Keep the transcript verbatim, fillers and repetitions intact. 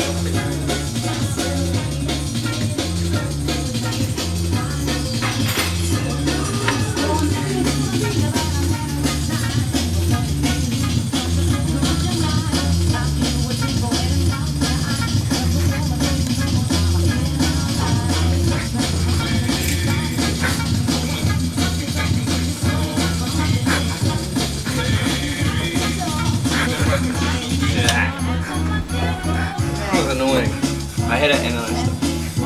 That was annoying. I hit it and then